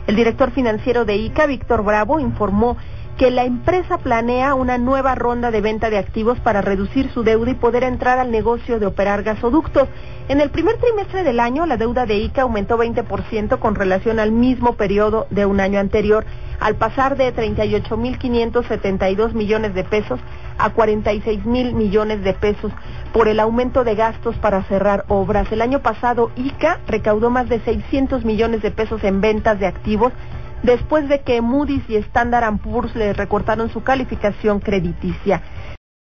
El director financiero de ICA, Víctor Bravo, informó que la empresa planea una nueva ronda de venta de activos para reducir su deuda y poder entrar al negocio de operar gasoductos. En el primer trimestre del año, la deuda de ICA aumentó 20% con relación al mismo periodo de un año anterior, al pasar de 38.572 millones de pesos a 46.000 millones de pesos por el aumento de gastos para cerrar obras. El año pasado, ICA recaudó más de 600 millones de pesos en ventas de activos, después de que Moody's y Standard & Poor's le recortaron su calificación crediticia.